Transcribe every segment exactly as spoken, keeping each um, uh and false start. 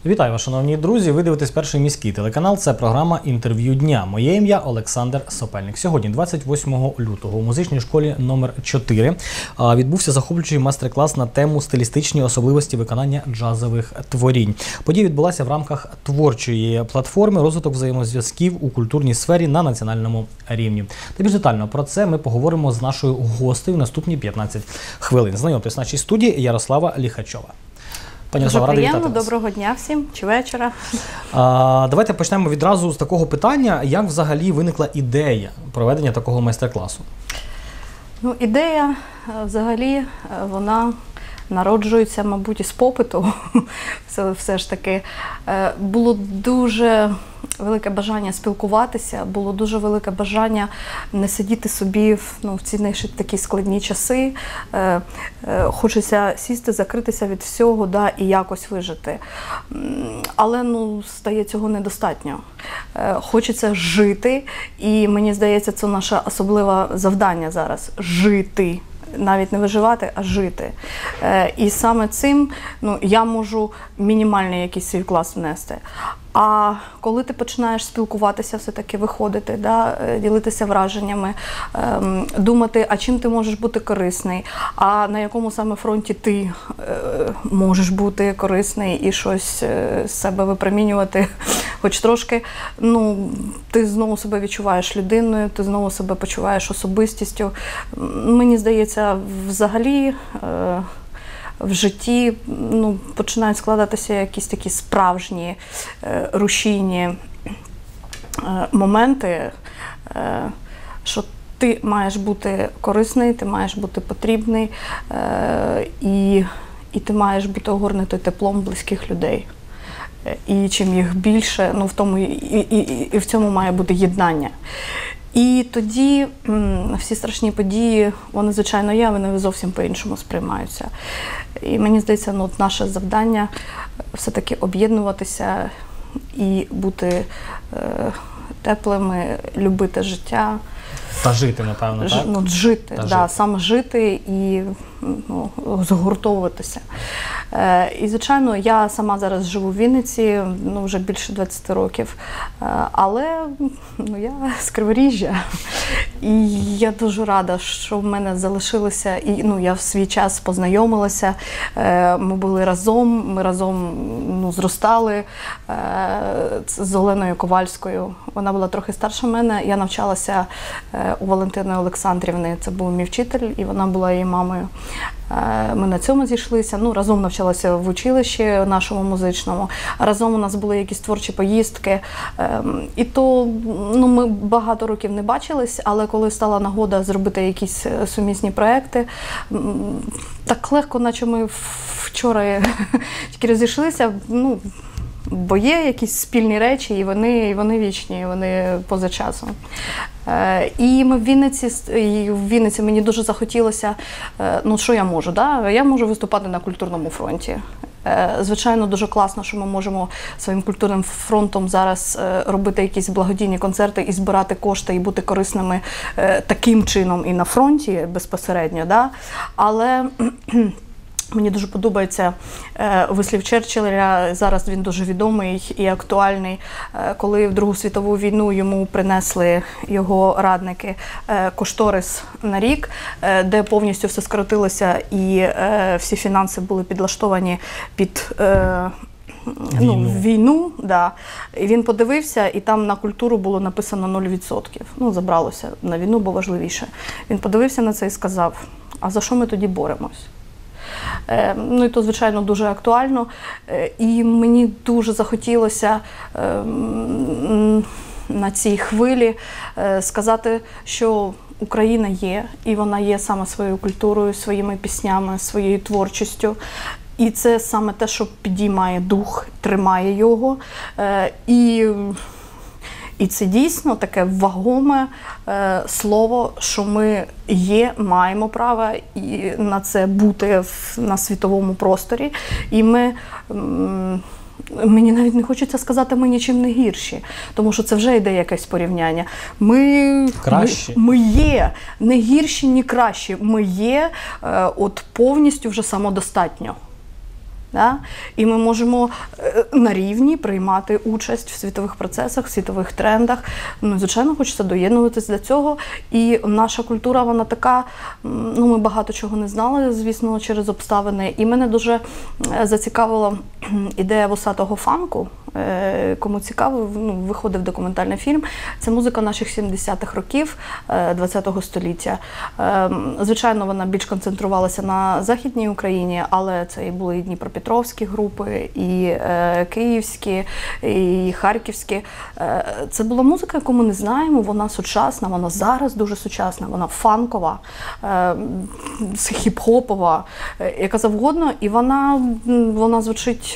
Вітаю вас, шановні друзі! Ви дивитесь Перший міський телеканал. Це програма «Інтерв'ю дня». Моє ім'я Олександр Сопельник. Сьогодні, двадцять восьмого лютого, у музичній школі номер чотири відбувся захоплюючий майстер-клас на тему «Стилістичні особливості виконання джазових творінь». Подія відбулася в рамках творчої платформи «Розвиток взаємозв'язків у культурній сфері на національному рівні». Та більш детально про це ми поговоримо з нашою гостею в наступні п'ятнадцять хвилин. Знайомтесь в нашій студії Ярослава Ліхачова. Пані Дуже Ярослава, приємно, доброго дня всім, чи вечора. А, давайте почнемо відразу з такого питання, як взагалі виникла ідея проведення такого майстер-класу? Ну, ідея, взагалі, вона народжується, мабуть, із попиту. все, все ж таки, було дуже велике бажання спілкуватися, було дуже велике бажання не сидіти собі в, ну, в ці такі складні часи. Е, е, хочеться сісти, закритися від всього, да, і якось вижити. Але, ну, стає цього недостатньо. Е, хочеться жити, і мені здається, це наше особливе завдання зараз – жити. Навіть не виживати, а жити. Е, і саме цим, ну, я можу мінімальний якийсь свій клас внести. А коли ти починаєш спілкуватися, все-таки виходити, да, ділитися враженнями, ем, думати, а чим ти можеш бути корисний, а на якому саме фронті ти е, можеш бути корисний і щось е, з себе випромінювати, хоч трошки, ну, ти знову себе відчуваєш людиною, ти знову себе почуваєш особистістю. Мені здається, взагалі, е, в житті, ну, починають складатися якісь такі справжні, е, рушійні е, моменти, е, що ти маєш бути корисний, ти маєш бути потрібний, е, і, і ти маєш бути огорнутий теплом близьких людей. І чим їх більше, ну, в тому, і, і, і в цьому має бути єднання. І тоді м, всі страшні події, вони, звичайно, є, вони зовсім по-іншому сприймаються. І мені здається, ну, от наше завдання все-таки об'єднуватися і бути е, теплими, любити життя. Та жити, напевно, Ж, так? Ну, жити, Та да, жити. саме жити і, ну, згуртовуватися. Е, і, звичайно, я сама зараз живу в Вінниці, ну, вже більше двадцяти років, е, але, ну, я з Криворіжжя. І я дуже рада, що в мене залишилося, і, ну, я в свій час познайомилася, е, ми були разом, ми разом, ну, зростали е, з Оленою Ковальською. Вона була трохи старша мене, я навчалася е, у Валентини Олександрівни, це був мій вчитель, і вона була її мамою. Ми на цьому зійшлися, ну, разом навчалася в училищі нашому музичному, разом у нас були якісь творчі поїздки. І то, ну, ми багато років не бачились, але коли стала нагода зробити якісь сумісні проекти, так легко, наче ми вчора тільки розійшлися, ну, бо є якісь спільні речі, і вони, і вони вічні, і вони поза часом. Е, і ми в Вінниці, і в Вінниці мені дуже захотілося, е, ну, що я можу, да? Я можу виступати на культурному фронті. Е, звичайно, дуже класно, що ми можемо своїм культурним фронтом зараз е, робити якісь благодійні концерти і збирати кошти, і бути корисними е, таким чином і на фронті безпосередньо, да? Але мені дуже подобається е, вислів Черчилля, зараз він дуже відомий і актуальний, е, коли в Другу світову війну йому принесли його радники е, кошторис на рік, е, де повністю все скоротилося і е, всі фінанси були підлаштовані під е, війну. Ну, війну, да. І він подивився, і там на культуру було написано нуль відсотків. Ну, забралося на війну, бо важливіше. Він подивився на це і сказав, а за що ми тоді боремось? Е, ну і то, звичайно, дуже актуально. Е, і мені дуже захотілося е, на цій хвилі е, сказати, що Україна є, і вона є саме своєю культурою, своїми піснями, своєю творчістю. І це саме те, що підіймає дух, тримає його. Е, і... І це дійсно таке вагоме е, слово, що ми є, маємо право і на це бути в, на світовому просторі. І ми, м, мені навіть не хочеться сказати, ми нічим не гірші, тому що це вже йде якесь порівняння. Ми, Кращі. ми, ми є не гірші, ні кращі. Ми є е, от повністю вже самодостатньо. Да? І ми можемо на рівні приймати участь в світових процесах, в світових трендах. Ну, звичайно, хочеться доєднуватись до цього. І наша культура, вона така, ну, ми багато чого не знали, звісно, через обставини. І мене дуже зацікавила ідея вусатого фанку. Кому цікаво, ну, виходив документальний фільм. Це музика наших сімдесятих років ХХ століття. Звичайно, вона більш концентрувалася на Західній Україні, але це і були і дніпропетровські групи, і київські, і харківські. Це була музика, яку ми не знаємо, вона сучасна, вона зараз дуже сучасна, вона фанкова, хіп-хопова, яка завгодно, і вона, вона звучить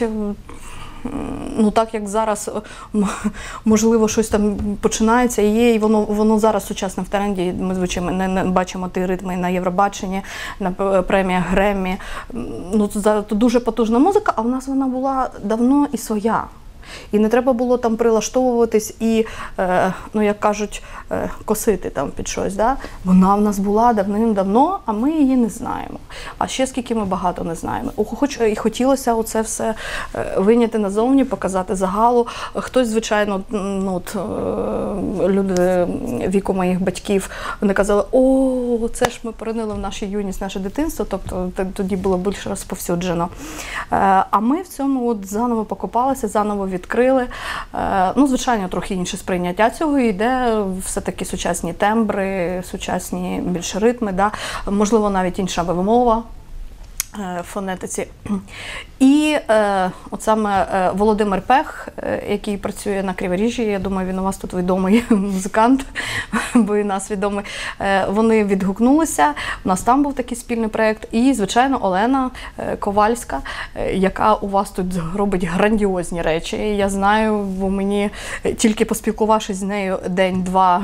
ну так, як зараз, можливо, щось там починається і є, і воно, воно зараз сучасне в тренді. Ми, звичайно, не, не бачимо ті ритми на Євробаченні, на преміях Греммі. Ну, це дуже потужна музика, а в нас вона була давно і своя. І не треба було там прилаштовуватись і, е, ну, як кажуть, е, косити там під щось. Да? Вона в нас була давним-давно, а ми її не знаємо. А ще скільки ми багато не знаємо. Хоч і хотілося оце все вийняти назовні, показати загалу. Хтось, звичайно, ну, от, е, люди віку моїх батьків, вони казали, о, це ж ми поринили в нашу юність, наше дитинство, тобто тоді було більш розповсюджено. Е, а ми в цьому от заново покопалися, заново відкрили. Ну, звичайно, трохи інше сприйняття цього йде, все-таки сучасні тембри, сучасні більш ритми, да? Можливо, навіть інша вимова в фонетиці. І е, от саме е, Володимир Пех, е, який працює на Криворіжжі, я думаю, він у вас тут відомий музикант, бо і нас відомий, е, вони відгукнулися, у нас там був такий спільний проєкт, і, звичайно, Олена е, Ковальська, е, яка у вас тут робить грандіозні речі. Я знаю, бо мені, тільки поспілкувавшись з нею день-два,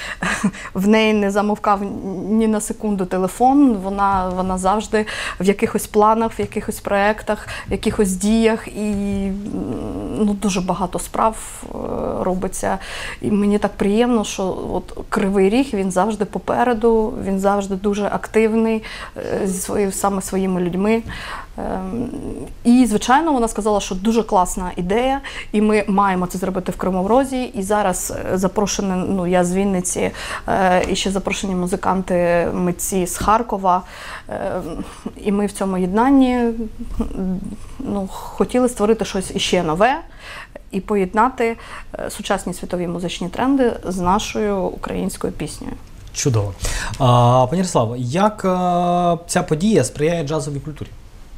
в неї не замовкав ні на секунду телефон, вона, вона завжди в якихось планах, в якихось проєктах, в якихось діях, і ну, дуже багато справ робиться. І мені так приємно, що от Кривий Ріг, він завжди попереду, він завжди дуже активний зі своїми, саме своїми людьми. І, звичайно, вона сказала, що дуже класна ідея, і ми маємо це зробити в Кривому Розі. І зараз запрошені, ну, я з Вінниці, і ще запрошені музиканти, митці з Харкова. І ми в цьому єднанні ну, хотіли створити щось іще нове і поєднати сучасні світові музичні тренди з нашою українською піснею. Чудово. А, пані Ярославо, як а, ця подія сприяє джазовій культурі?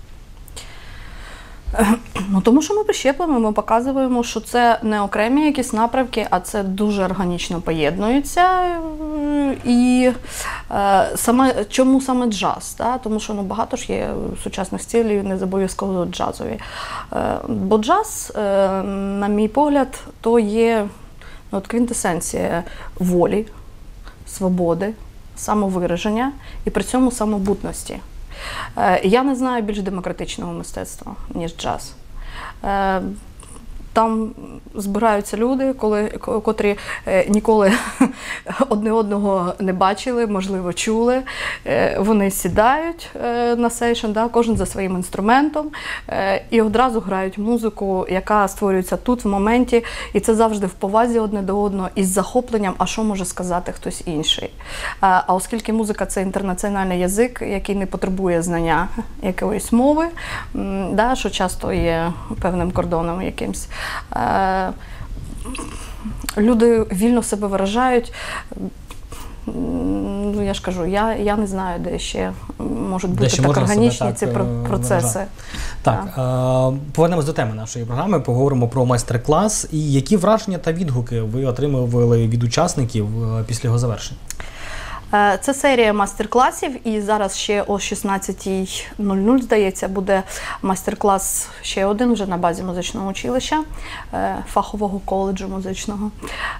Ну, тому що ми прищеплюємо, ми показуємо, що це не окремі якісь напрямки, а це дуже органічно поєднується. І е, саме, чому саме джаз? Да? Тому що ну, багато ж є сучасних стилів, не обов'язково джазові. Е, бо джаз, е, на мій погляд, то є ну, от квінтесенція волі, свободи, самовираження і при цьому самобутності. Я не знаю більш демократичного мистецтва, ніж джаз. Там збираються люди, коли, котрі ніколи одне одного не бачили, можливо, чули. Вони сідають на сейшн, да, кожен за своїм інструментом, і одразу грають музику, яка створюється тут, в моменті. І це завжди в повазі одне до одного, із захопленням, а що може сказати хтось інший. А оскільки музика – це інтернаціональний язик, який не потребує знання якоїсь мови, да, що часто є певним кордоном якимсь, люди вільно себе виражають. Ну, я ж кажу, я, я не знаю, де ще можуть бути так органічні ці процеси. Так, так. Е, повернемось до теми нашої програми, поговоримо про майстер-клас. І які враження та відгуки ви отримували від учасників після його завершення? Це серія майстер-класів, і зараз ще о шістнадцятій нуль нуль, здається, буде майстер-клас ще один вже на базі музичного училища, фахового коледжу музичного.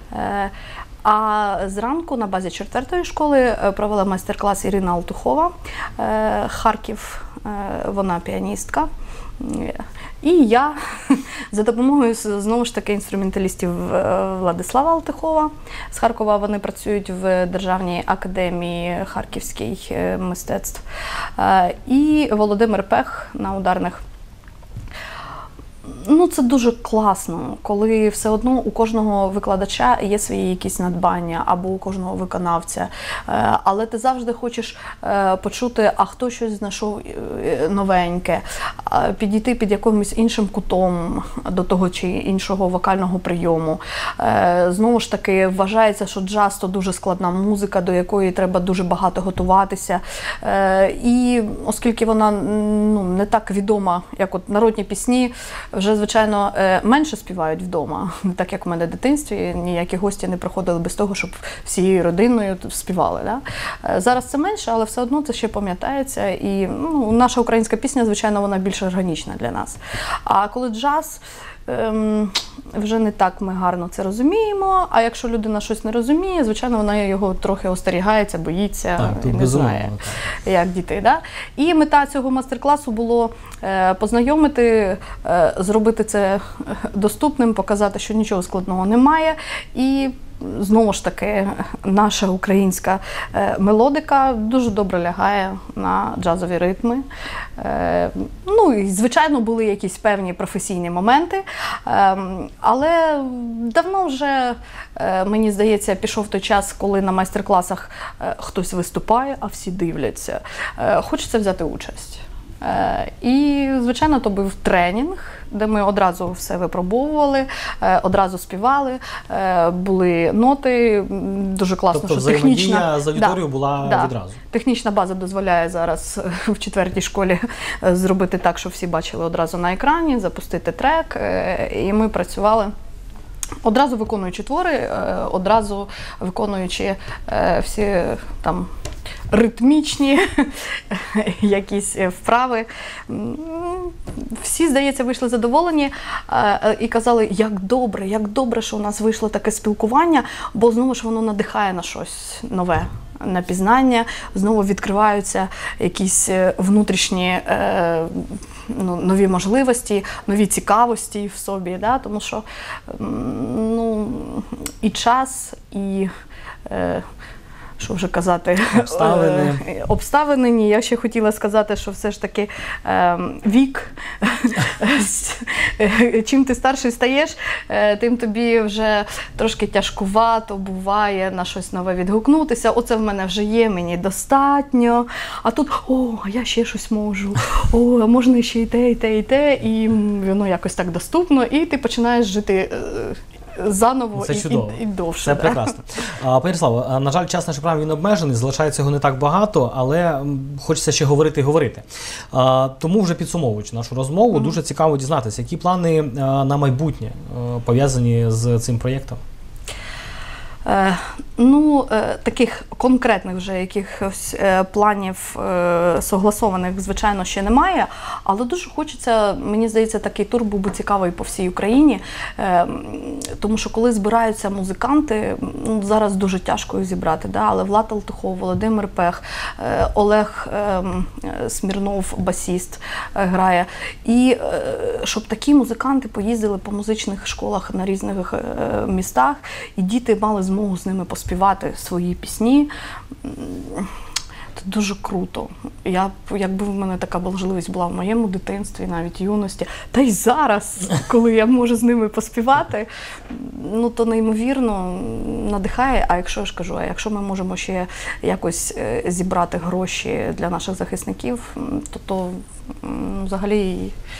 А зранку на базі четвертої школи провела майстер-клас Ірина Алтухова, Харків, вона піаністка. І я за допомогою, знову ж таки, інструменталістів Владислава Алтухова з Харкова, вони працюють в Державній академії харківських мистецтв. І Володимир Пех на ударних Ну, це дуже класно, коли все одно у кожного викладача є свої якісь надбання або у кожного виконавця. Е, Але ти завжди хочеш е, почути, а хто щось знайшов е, новеньке, е, підійти під якимось іншим кутом до того чи іншого вокального прийому. Е, Знову ж таки, вважається, що джаз – то дуже складна музика, до якої треба дуже багато готуватися. Е, І оскільки вона ну, не так відома, як от народні пісні, вже, звичайно, менше співають вдома. Не так, як у мене в дитинстві, ніякі гості не приходили без того, щоб всією родиною співали. Да? Зараз це менше, але все одно це ще пам'ятається. І ну, наша українська пісня, звичайно, вона більш органічна для нас. А коли джаз, ем, вже не так ми гарно це розуміємо, а якщо людина щось не розуміє, звичайно, вона його трохи остерігається, боїться, так, тут не знає, так. як діти. Да? І мета цього майстер-класу було е, познайомити, е, зробити це доступним, показати, що нічого складного немає. І знову ж таки, наша українська е, мелодика дуже добре лягає на джазові ритми. Е, ну і, звичайно, були якісь певні професійні моменти, е, але давно вже, е, мені здається, пішов той час, коли на майстер-класах е, хтось виступає, а всі дивляться. Е, хочеться взяти участь. Е, і, звичайно, то був тренінг, де ми одразу все випробовували, е, одразу співали, е, були ноти, дуже класно, тобто, що технічна з аудиторією да, була да, відразу. Технічна база дозволяє зараз в четвертій школі зробити так, щоб всі бачили одразу на екрані, запустити трек, е, і ми працювали. Одразу виконуючи твори, одразу виконуючи всі там ритмічні якісь вправи. Всі, здається, вийшли задоволені і казали, як добре, як добре, що у нас вийшло таке спілкування, бо знову ж воно надихає на щось нове, на пізнання, знову відкриваються якісь внутрішні ну, нові можливості, нові цікавості в собі, да? Тому що ну, і час, і е, що вже казати, обставини. обставини. Ні, я ще хотіла сказати, що все ж таки е, вік, чим ти старший стаєш, тим тобі вже трошки тяжкувато буває на щось нове відгукнутися. Оце в мене вже є, мені достатньо. А тут, о, я ще щось можу, о, можна ще і те, і те, і те, і воно якось так доступно, і ти починаєш жити заново і, і, і довше. Це да? прекрасно. Пані Ярославо, на жаль, час нашої програми він обмежений, залишається його не так багато, але хочеться ще говорити і говорити. Тому вже підсумовуючи нашу розмову, mm-hmm. дуже цікаво дізнатися, які плани на майбутнє пов'язані з цим проєктом? Е, ну, е, таких конкретних вже якихось е, планів е, согласованих, звичайно, ще немає, але дуже хочеться, мені здається, такий тур був би цікавий по всій Україні, е, тому що коли збираються музиканти, ну, зараз дуже тяжко їх зібрати, да? Але Влад Алтухов, Володимир Пех, е, Олег е, Смірнов, басіст, е, грає, і е, щоб такі музиканти поїздили по музичних школах на різних е, містах, і діти мали змогу з ними поспівати свої пісні. Це дуже круто. Я, якби в мене така можливість була в моєму дитинстві, навіть юності, та й зараз, коли я можу з ними поспівати, ну то неймовірно надихає. А якщо я ж кажу, а якщо ми можемо ще якось зібрати гроші для наших захисників, то то взагалі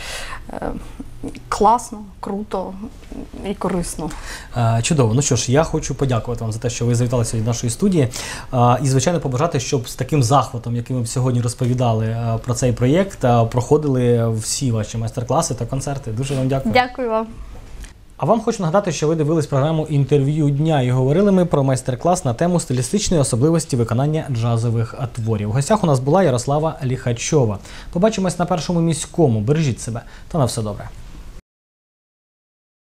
класно, круто і корисно. Чудово. Ну що ж, я хочу подякувати вам за те, що ви завітали сьогодні до нашої студії. І, звичайно, побажати, щоб з таким захватом, яким ви сьогодні розповідали про цей проєкт, проходили всі ваші майстер-класи та концерти. Дуже вам дякую. Дякую вам. А вам хочу нагадати, що ви дивились програму «Інтерв'ю дня» і говорили ми про майстер-клас на тему стилістичної особливості виконання джазових творів. У гостях у нас була Ярослава Ліхачова. Побачимось на Першому міському. Бережіть себе та на все добре.